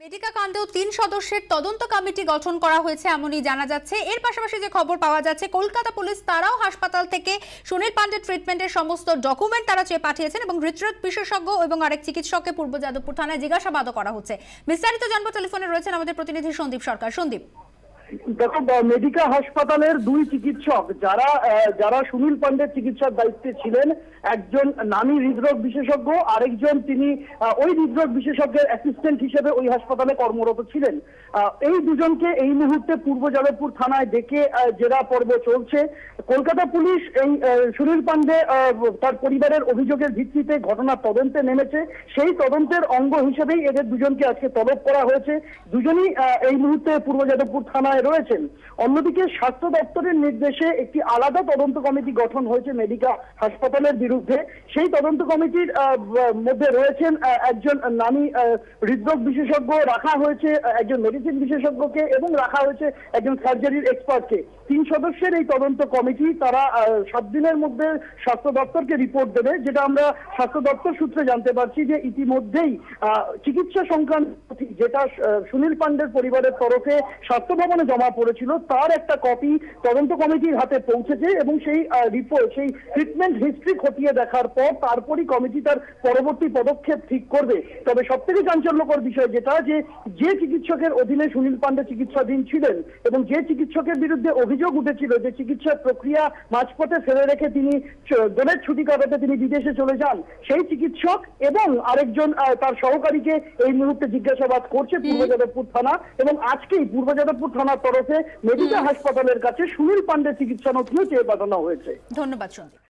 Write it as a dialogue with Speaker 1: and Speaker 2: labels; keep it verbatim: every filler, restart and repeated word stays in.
Speaker 1: Medica কাণ্ডেও তিন সদস্যের তদন্ত কমিটি গঠন করা হয়েছে এমনই জানা যাচ্ছে। এর পাশাপাশি যে খবর পাওয়া যাচ্ছে, কলকাতা পুলিশ তারাও হাসপাতাল থেকে সুনীল পান্ডের ট্রিটমেন্টের সমস্ত ডকুমেন্ট তারা চেয়ে পাঠিয়েছেন এবং হৃদরোগ বিশেষজ্ঞ এবং আরেক চিকিৎসককে পূর্ব যাদবপুর থানায় জিজ্ঞাসাবাদও করা হচ্ছে। বিস্তারিত জানবো, টেলিফোনে রয়েছেন আমাদের প্রতিনিধি সন্দীপ সরকার। সন্দীপ,
Speaker 2: দেখো, মেডিকা হাসপাতালের দুই চিকিৎসক যারা যারা সুনীল পান্ডের চিকিৎসার দায়িত্বে ছিলেন, একজন নামী হৃদরোগ বিশেষজ্ঞ, আরেকজন তিনি ওই হৃদরোগ বিশেষজ্ঞের অ্যাসিস্ট্যান্ট হিসেবে ওই হাসপাতালে কর্মরত ছিলেন। এই দুজনকে এই মুহূর্তে পূর্ব যাদবপুর থানায় ডেকে জেরা পর্ব চলছে। কলকাতা পুলিশ এই সুনীল পান্ডে তার পরিবারের অভিযোগের ভিত্তিতে ঘটনা তদন্তে নেমেছে। সেই তদন্তের অঙ্গ হিসেবেই এদের দুজনকে আজকে তলব করা হয়েছে। দুজনই এই মুহূর্তে পূর্ব যাদবপুর থানায় রয়েছেন। অন্যদিকে স্বাস্থ্য দপ্তরের নির্দেশে একটি আলাদা তদন্ত কমিটি গঠন হয়েছে মেডিকা হাসপাতালের বিরুদ্ধে। সেই তদন্ত কমিটির মধ্যে রয়েছেন একজন নামী হৃদরোগ বিশেষজ্ঞ, রাখা হয়েছে একজন মেডিসিন বিশেষজ্ঞকে এবং রাখা হয়েছে একজন সার্জারির এক্সপার্টকে। তিন সদস্যের এই তদন্ত কমিটি তারা সাত দিনের মধ্যে স্বাস্থ্য দপ্তরকে রিপোর্ট দেবে। যেটা আমরা স্বাস্থ্য দপ্তর সূত্রে জানতে পারছি যে ইতিমধ্যেই চিকিৎসা সংক্রান্ত যেটা সুনীল পান্ডের পরিবারের তরফে স্বাস্থ্য ভবনে জমা পড়েছিল তার একটা কপি তদন্ত কমিটির হাতে পৌঁছেছে এবং সেই রিপোর্ট, সেই ট্রিটমেন্ট হিস্ট্রি খতিয়ে দেখার পর তারপরই কমিটি তার পরবর্তী পদক্ষেপ ঠিক করবে। তবে সব থেকে চাঞ্চল্যকর বিষয় যেটা, যে যে চিকিৎসকের অধীনে সুনীল পান্ডে চিকিৎসাধীন ছিলেন এবং যে চিকিৎসকের বিরুদ্ধে অভিযোগ উঠেছিল যে চিকিৎসার প্রক্রিয়া মাঝপথে ফেলে রেখে তিনি দলের ছুটি কাটাতে তিনি বিদেশে চলে যান, সেই চিকিৎসক এবং আরেকজন তার সহকারীকে এই মুহূর্তে জিজ্ঞাসাবাদ করছে পূর্ব যাদবপুর থানা। এবং আজকেই পূর্ব যাদবপুর থানার তরফে মেডিকা হাসপাতালের কাছে সুনীল পান্ডের চিকিৎসা নথিও চেয়ে পাঠানো হয়েছে।
Speaker 1: ধন্যবাদ সন্দীপ।